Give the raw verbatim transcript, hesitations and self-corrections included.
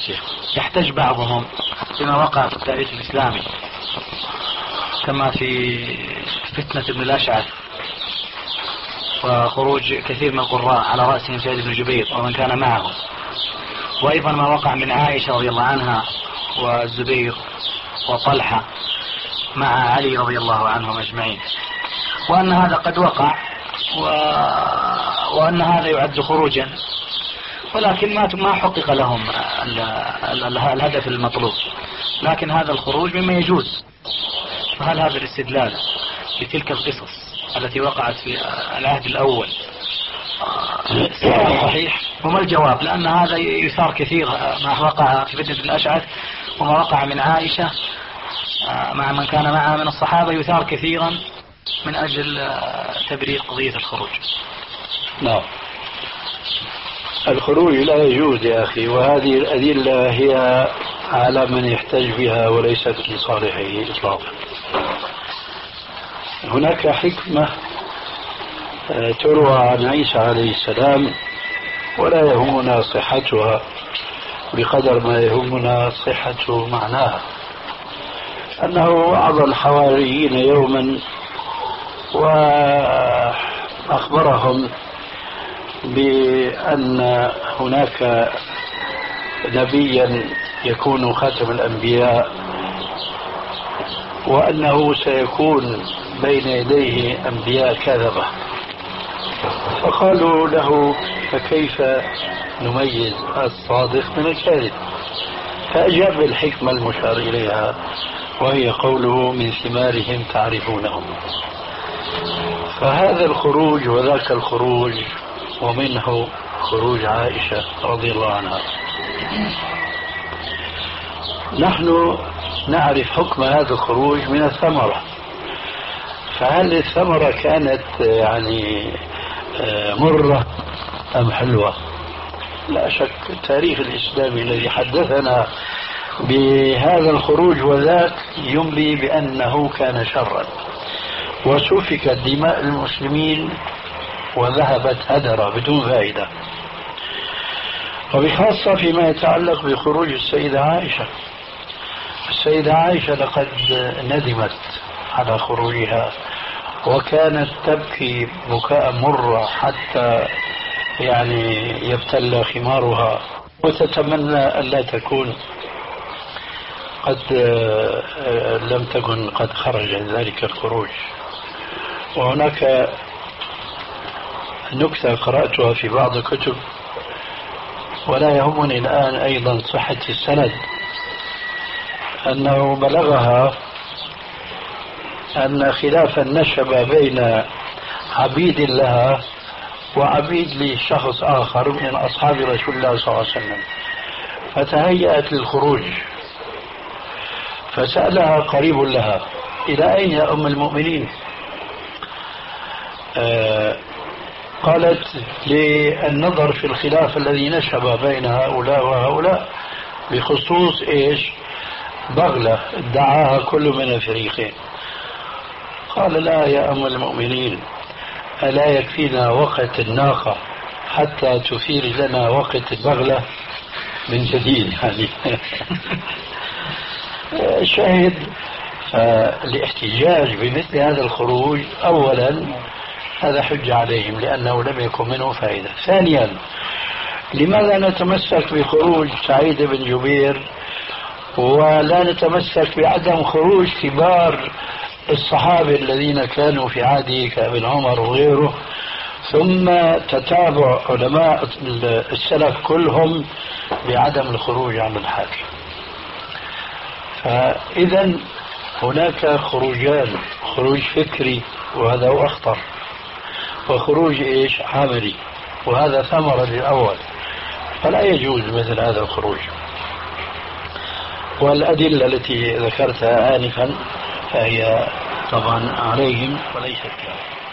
شيخ. يحتج بعضهم بما وقع في التاريخ الإسلامي كما في فتنة ابن الأشعث وخروج كثير من القراء على رأسهم سعيد بن جبير ومن كان معه، وأيضا ما وقع من عائشة رضي الله عنها والزبير وطلحة مع علي رضي الله عنهم أجمعين، وأن هذا قد وقع و... وأن هذا يعد خروجا، ولكن ما ما حقق لهم ال... ال... الهدف المطلوب، لكن هذا الخروج مما يجوز. فهل هذا الاستدلال بتلك القصص التي وقعت في العهد الأول صحيح؟ وما الجواب؟ لأن هذا يثار كثير ما وقع في فتنة الأشعث وما وقع من عائشة مع من كان معها من الصحابة يثار كثيرا من أجل تبرير قضية الخروج. نعم، الخروج لا يجوز يا أخي، وهذه الأدلة هي على من يحتج بها وليست لصالحه إطلاقا. هناك حكمة تروى عن عيسى عليه السلام ولا يهمنا صحتها بقدر ما يهمنا صحة معناها، أنه وعظ الحواريين يوما وأخبرهم بأن هناك نبيا يكون خاتم الأنبياء وأنه سيكون بين يديه أنبياء كذبة. فقالوا له فكيف نميز الصادق من الكاذب؟ فأجاب بالحكمة المشار إليها وهي قوله من ثمارهم تعرفونهم. فهذا الخروج وذاك الخروج ومنه خروج عائشة رضي الله عنها. نحن نعرف حكم هذا الخروج من الثمرة، فهل الثمرة كانت يعني مرة أم حلوة؟ لا شك التاريخ الإسلامي الذي حدثنا بهذا الخروج وذاك ينبي بأنه كان شرا، وسفكت دماء المسلمين وذهبت هدرا بدون فائدة، وبخاصة فيما يتعلق بخروج السيدة عائشة. السيدة عائشة لقد ندمت على خروجها وكانت تبكي بكاء مرة حتى يعني يبتل خمارها، وتتمنى ألا تكون قد لم تكن قد خرج ذلك الخروج. وهناك نكتة قرأتها في بعض الكتب ولا يهمني الآن أيضا صحة السند، أنه بلغها أن خلافا نشب بين عبيد لها وعبيد لشخص آخر من أصحاب رسول الله صلى الله عليه وسلم، فتهيأت للخروج، فسألها قريب لها إلى أين يا أم المؤمنين؟ آه قالت للنظر في الخلاف الذي نشب بين هؤلاء وهؤلاء بخصوص إيش؟ بغلة ادعاها كل من الفريقين. قال لا يا أم المؤمنين، ألا يكفينا وقت الناقة حتى تثير لنا وقت البغلة من جديد؟ يعني الشاهد فالاحتجاج بمثل هذا الخروج أولا هذا حجة عليهم لأنه لم يكن منه فائدة. ثانيا لماذا نتمسك بخروج سعيد بن جبير ولا نتمسك بعدم خروج كبار الصحابة الذين كانوا في عهده كابن عمر وغيره، ثم تتابع علماء السلف كلهم بعدم الخروج عن الحاكم؟ فإذا هناك خروجان، خروج فكري وهذا هو أخطر، وخروج إيش؟ عملي، وهذا ثمرة للأول، فلا يجوز مثل هذا الخروج. والأدلة التي ذكرتها آنفا فهي طبعا عليهم وليست كافية.